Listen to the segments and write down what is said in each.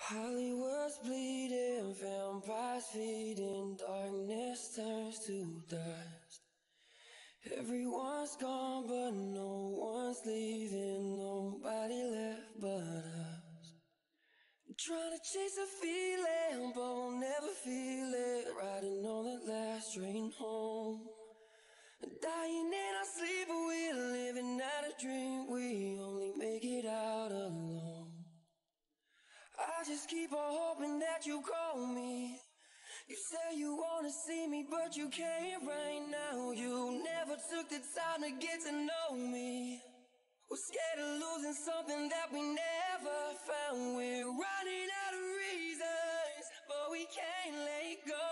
Hollywood's bleeding, vampires feeding, darkness turns to dust. Everyone's gone but no one's leaving, nobody left but us. Trying to chase a feeling but we'll never feel it, riding on that last train home. Dying in our sleep but we're living out a dream, we only make it out alone. I just keep on hoping that you call me. You say you wanna see me, but you can't right now. You never took the time to get to know me. We're scared of losing something that we never found. We're running out of reasons, but we can't let go.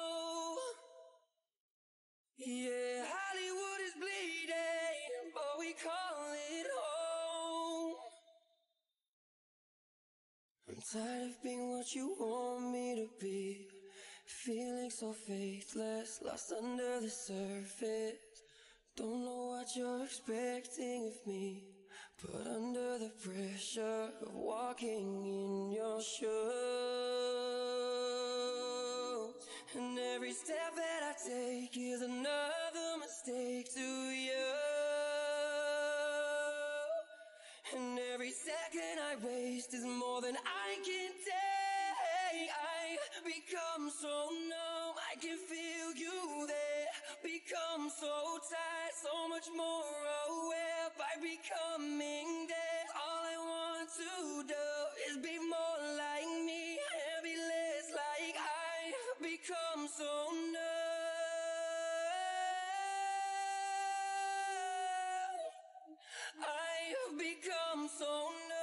Yeah, Hollywood is bleeding, but we call it home. I'm tired of being what you want me to be, feeling so faithless, lost under the surface. Don't know what you're expecting of me, but under the pressure of walking in your shoes, and every step that I take is another mistake to you. And every second I waste is more than I can take. I become so numb, I can feel you there. Become so tired, so much more aware. By becoming dead, all I want to do is be more like me and be less like I've become so numb. I've become so numb.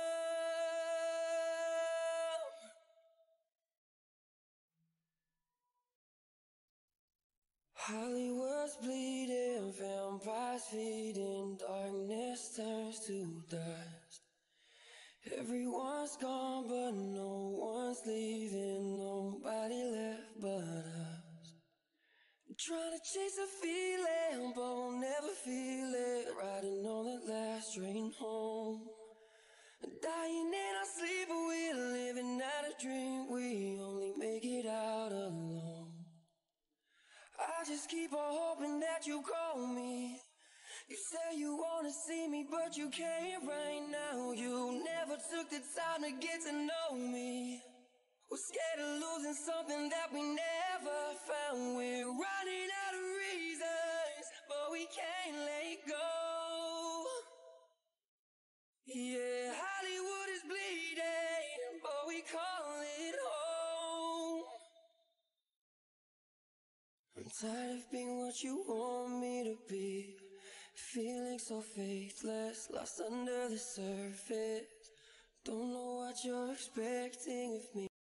Hollywood's bleeding, vampires feeding, darkness turns to dust. Everyone's gone but no one's leaving, nobody left but us. Trying to chase a feeling but we'll never feel it, riding on that last train home. Dying in our sleep but we're living out a dream, we only make it out alone. I just keep on hoping that you call me. You say you wanna see me but you can't right now. You never took the time to get to know me. We're scared of losing something that we never found. We're running out of reasons, but we can't let go. Yeah, Hollywood is bleeding, but we call it home. I'm tired of being what you want me to be, feeling so faithless, lost under the surface. Don't know what you're expecting of me.